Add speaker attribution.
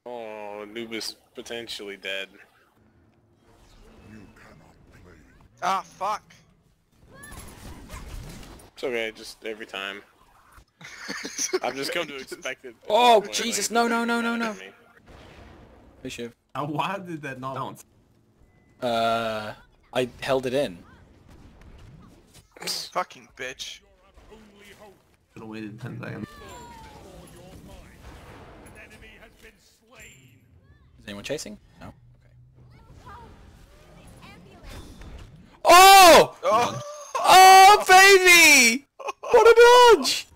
Speaker 1: Oh, noob is potentially dead.
Speaker 2: Ah, fuck.
Speaker 1: It's okay, just every time. I've just come to expect it.
Speaker 3: Oh,
Speaker 1: Like,
Speaker 3: Jesus,
Speaker 1: like,
Speaker 3: no.
Speaker 1: at me.
Speaker 3: Hey, Shiv.
Speaker 4: Why did that not bounce?
Speaker 3: I held it in.
Speaker 2: Fucking bitch.
Speaker 4: Should have waited 10 seconds.
Speaker 3: Is anyone chasing? No? Okay. Oh!
Speaker 2: Oh!
Speaker 3: Oh, baby! What a dodge!